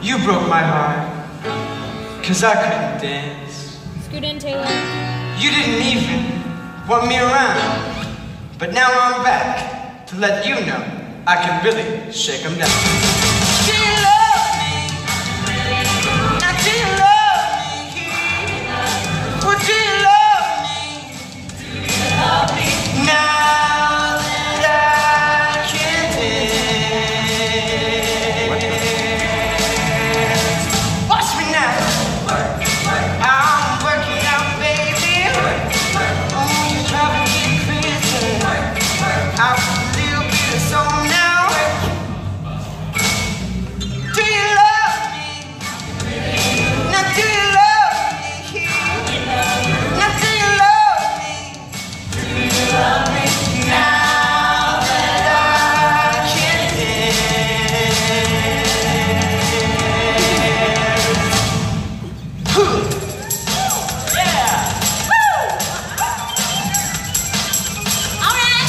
You broke my heart, 'cause I couldn't dance. Scoot in, Taylor. You didn't even want me around. But now I'm back to let you know I can really shake 'em down. Do you love me? Now do you love me? Well, do you love me? Do you love me? Now that I can dance. Watch me now. I'm working out, baby. Oh, you drive me crazy. Out a little bit of soul now. Do you love me? Now do you love me? Now do you love me? Do you love me? Now that I can dance. Yeah! Woo! All right!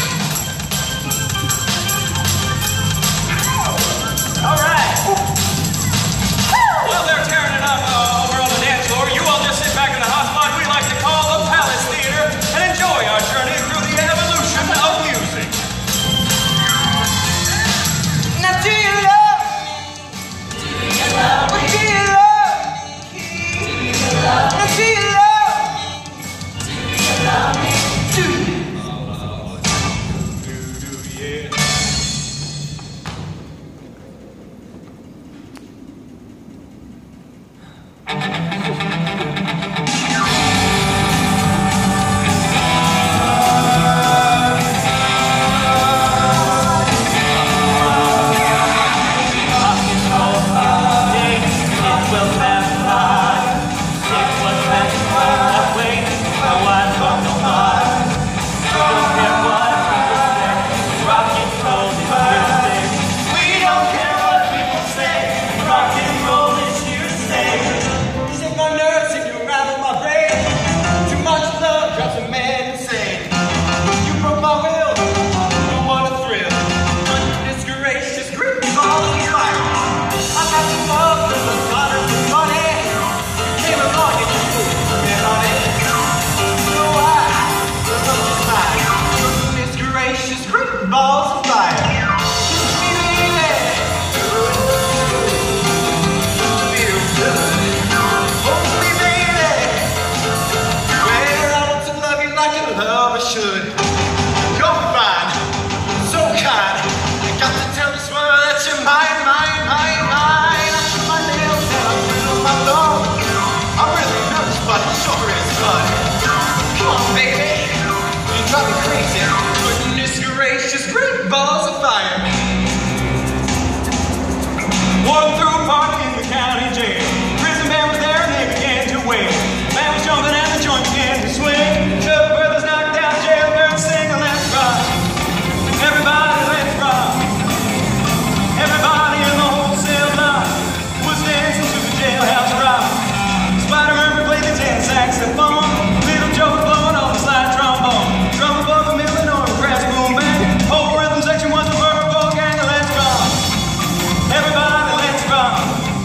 All right. Well, they're tearing it up over on the dance floor. You all just sit back in the hot spot we like to call the Palace Theater and enjoy our journey through the evolution of music. Now do you love me? Do you love me? Do you love me? Now do you love me? Do you love me? Do you? Balls of fire. Feel good. Hopefully, baby. Well, I want to love you like a lover should. You're fine, so kind. You got to tell this world that you're mine, mine, mine, mine. I put my nails down, I twiddle my thumb. I'm really nervous, but it sure is fun. Come on, baby. You drive me crazy. Goodness gracious, great balls of fire. Walking through a park in the county jail. Prison band was there and they began to wail. Man was jumping and the joint began to swing. The brothers knocked out jailbirds singing, let's rock. Everybody, let's rock. Everybody in the whole cell block was dancing to the jailhouse rock. Spider-Man played the tin saxophone. Little Joe blowing on the slide trombone. Drum above a million or a brass boom band. Whole rhythm section was the verbal gang. Let's rock. Everybody, let's rock.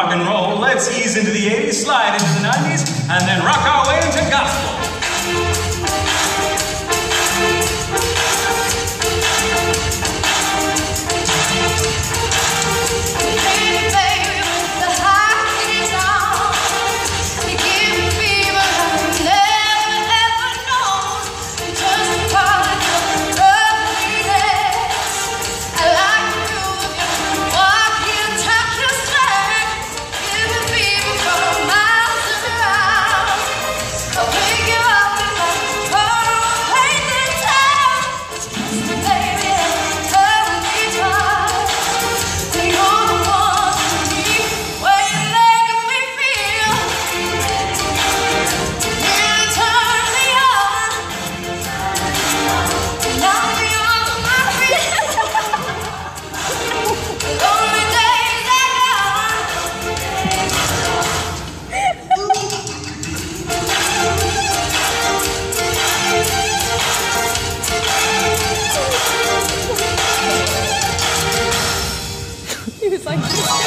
rock and roll. Let's ease into the 80s, slide into the 90s, and then rock our way into gospel. It's like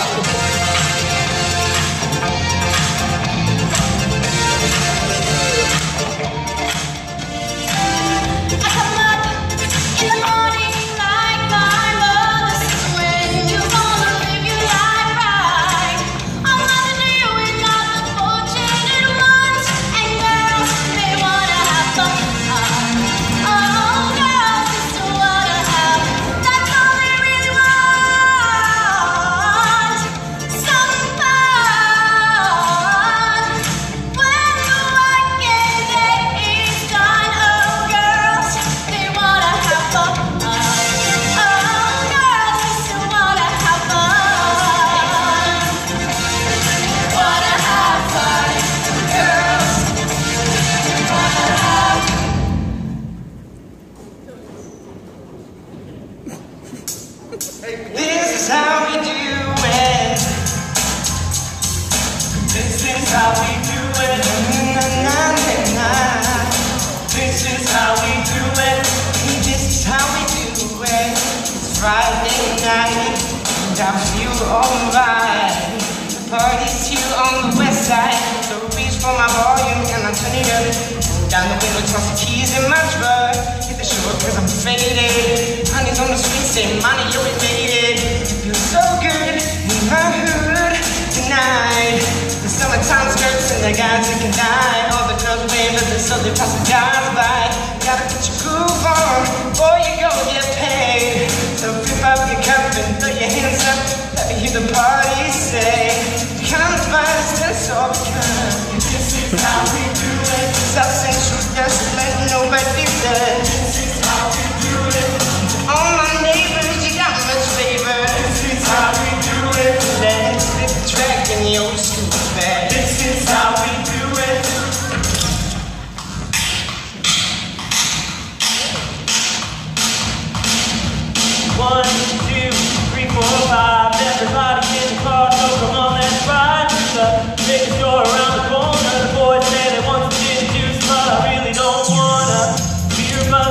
this is how we do it. This is how we do it. This is how we do it. This is how we do it. It's Friday night, and I feel alright. The party's here on the west side, so I reach for my volume and I turn it up. Down the window, toss the keys in my truck. Hit the shore cause I'm faded. Honey's on the street saying, money, you're related. It feels so good in my hood tonight. The summertime skirts and the guys who can die. All the girls wave at the sun, they pass the guys by. Gotta put your groove on before you go get paid. So flip up your cup and throw your hands up. Let me hear the party say, come fast and so come. This is how we do it. South Central, just let nobody dead. This is how we do it. To all my neighbors, you got much favor. This is how we do it. Let's flip the track in the old school bag. This is how we do it. One, two, three, four, five. Everybody in the car, so come on, let's ride to the liquor store around the corner. The boys say they want some gin juice, but I really don't wanna. Beer, but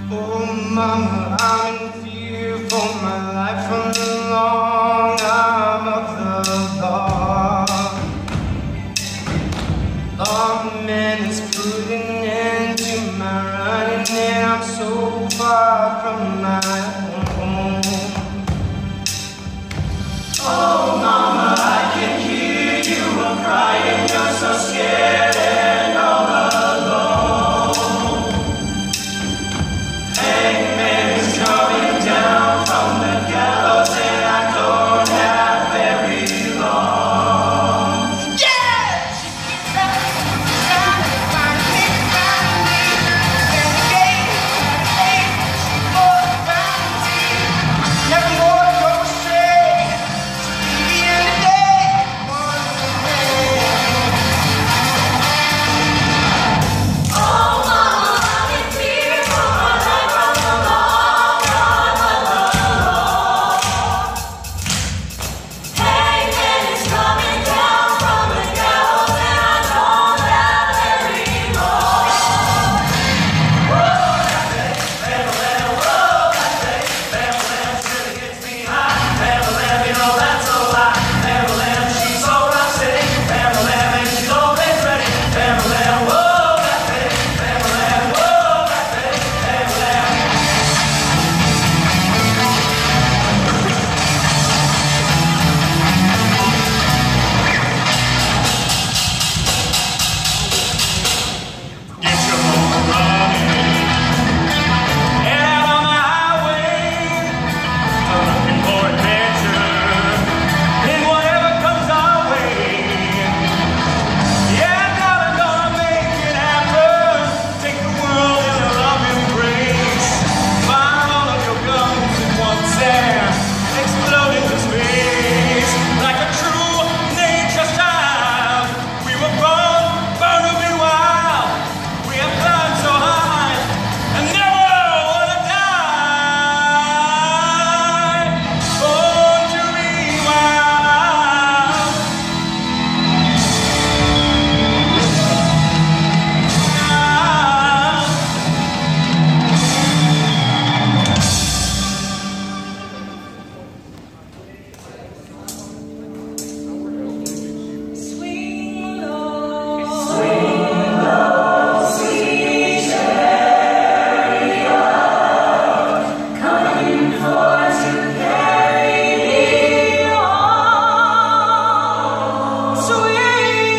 Oh, Mama, I'm in fear for my life from the long arm of the law. Lawman is putting an end to my running, and I'm so far from my home. Oh, Mama, I can hear you crying. You're so scared and all alone. Hangman is coming down from the gallows, and I don't have very long. Yeah! She keeps trying to find me, and the game, she goes around me. Never more go astray. The end of the day, one way. Oh, Mama, I'm in fear for my life from the long arm of the law. Hangman is coming down from the gallows, and I don't have very long. Get your motor running and out on the highway, looking for adventure in whatever comes our way. Yeah, now we're gonna make it happen. Take the world in a loving embrace. Fire all of your guns at once and explode into space like a true nature child. We were born to be wild. We have climbed so high and never wanna die. Born to be wild. Swing low, sweet chariot, coming forth to carry me home. Swing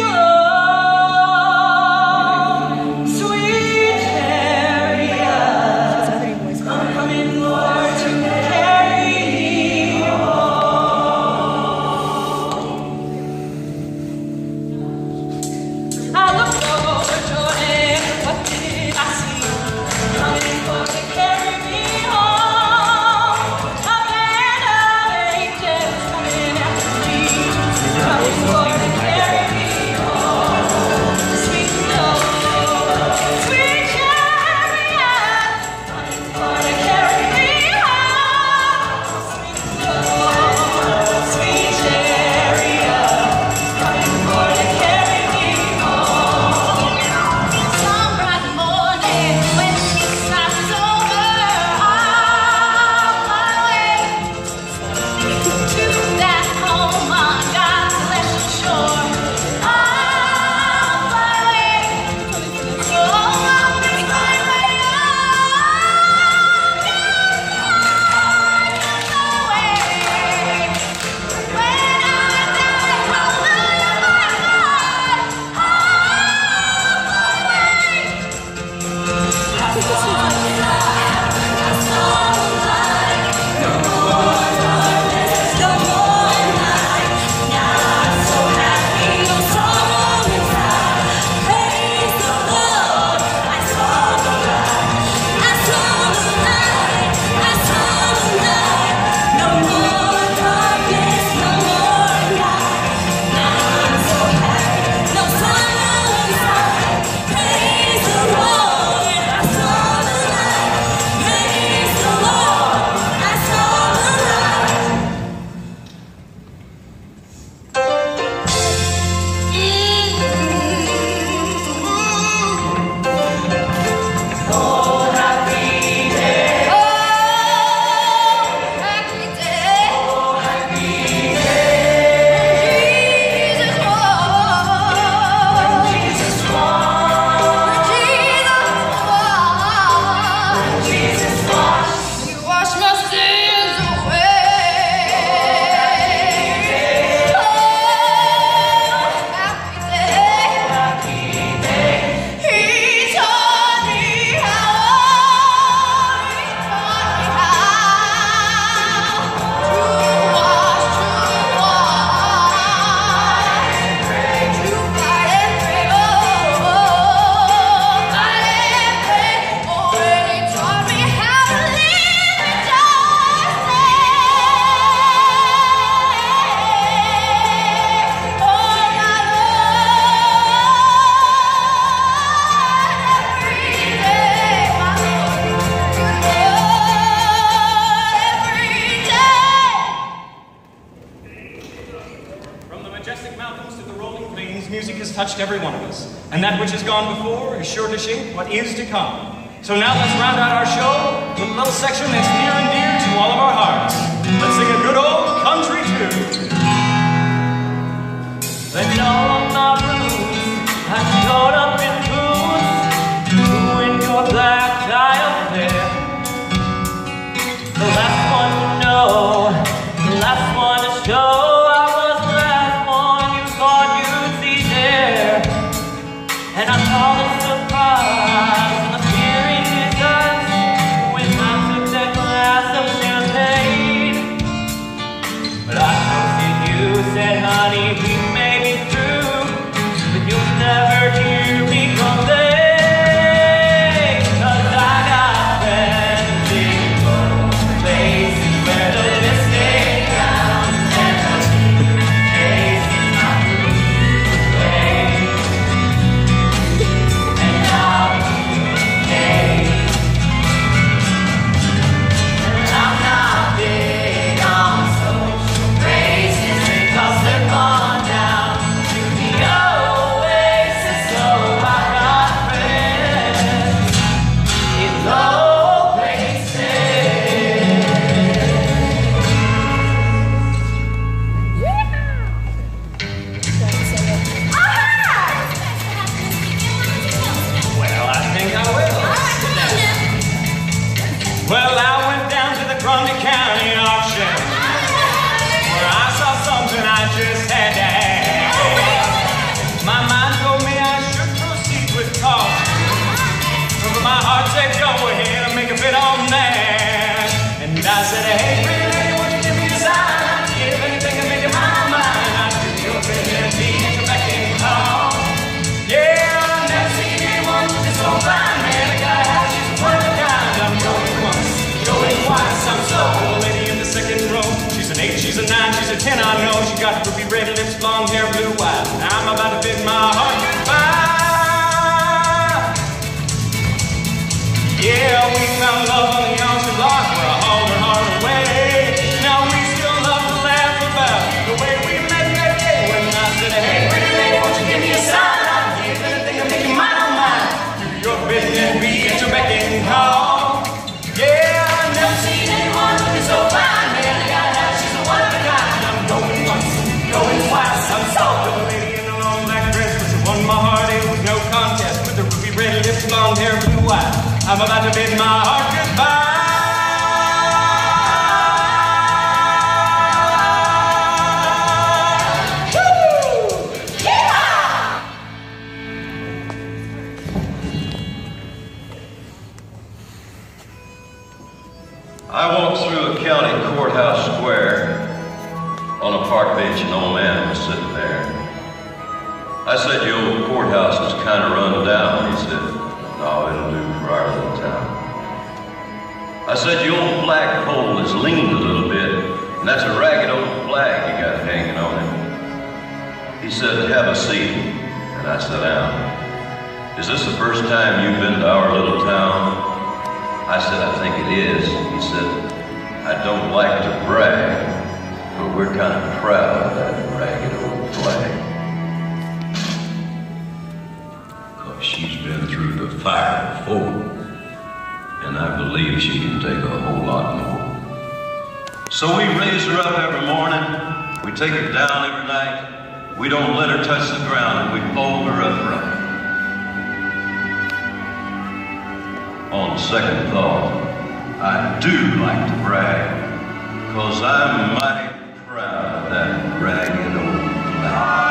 low, sweet chariot, coming forth to carry me I looked over Jordan, what did I see? Coming forth to carry me home. A band of angels coming after me, coming forth to carry me home. Sweet Lord, sweet chariot, coming forth to carry me home. Sweet Lord, sweet chariot, coming forth to carry me home. Some bright morning when this life is over, I'll fly away to that home on God's celestial shore. I'll fly away, so I'll be flying away, when I die, hallelujah, my God, No sun inside, praise the Lord. touched every one of us. And that which has gone before is sure to shape what is to come. So now let's round out our show with a little section that's near and dear to all of our hearts. Let's sing a good old country tune. They know my roots, I'm caught up in boots, you in your black tie affair. The last one to know, the last one to show, I was the last one you thought you'd see there. And I saw the surprise and the fear in his eyes when I took that glass of champagne. But I trusted you, said, honey, we may be through, but you'll never hear me complain. 'Cause I got friends in both places where the mistake counts and the taste is not away. And I'll be okay. And I'm not big on social graces because they're gone down to the oasis. So I got friends in low places. Well, I think I will. Well, I went down to the Grundy County auction where I saw something I just had to have. My mind told me I should proceed with caution, but my heart said go ahead and make a bid on that. And I said, hey, pretty lady, won't you give me a sign? I'd give anything to make you my mind. I'd give you a bid and be at your beck and call. Yeah, I've never seen anyone with this old fine man. I got a house, she's one of a kind. I'm going once, going twice. I'm so the lady in the second row. She's an 8, she's a 9, she's a 10. I know she got ruby red lips, blonde hair, blue eyes. Now I'm about to bid my heart goodbye. Yeah, we found love on the auction block where I hauled her heart away. Now we still love to laugh about the way we met that day when I said, hey, pretty lady, won't you give me a sign? I'd give anything to make you mine on mine. Do your bidding and be at your beck and call. Yeah, I've never seen anyone looking so fine, man. I got a house, she's a one of a kind. I'm going once, going twice. I'm so the lady in the long black dress was the one my heart in with no contest, with the ruby red lips, blonde hair, blue eyes. I'm about to bid my heart goodbye. I walked through a county courthouse square. On a park bench, an old man was sitting there. I said, your old courthouse is kind of run down. He said, no, it'll do for our little town. I said, your old flagpole has leaned a little bit, and that's a ragged old flag you got hanging on it. He said, have a seat. And I sat down. Is this the first time you've been to our little town? I said, I think it is. He said, I don't like to brag, but we're kind of proud of that ragged old flag. 'Cause she's been through the fire before, and I believe she can take a whole lot more. So we raise her up every morning, we take her down every night, we don't let her touch the ground, and we fold her up right. On second thought, I do like to brag, 'cause I'm mighty proud of that ragged old flag.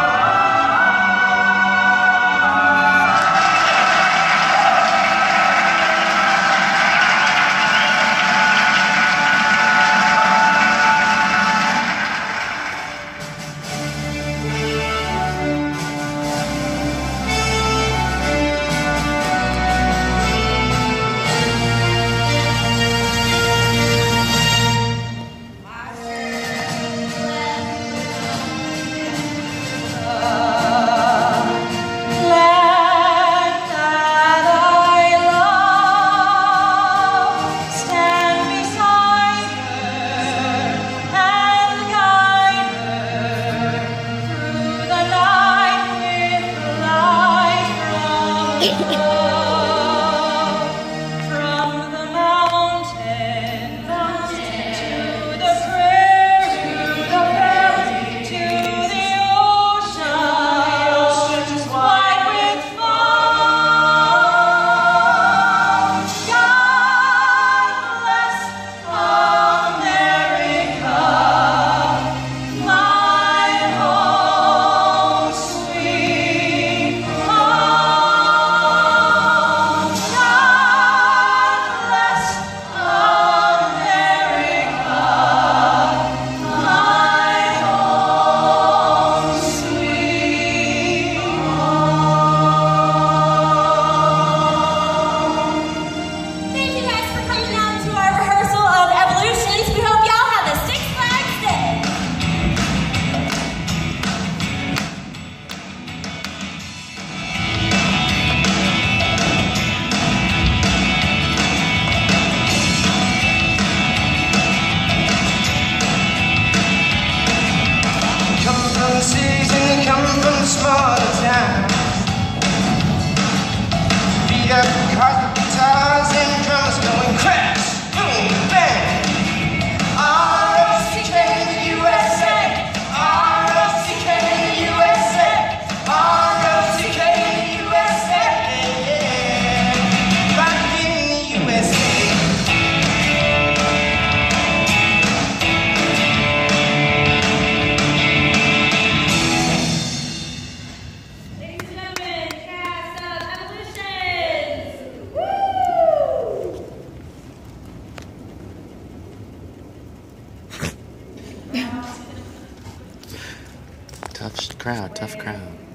crowd, tough crowd.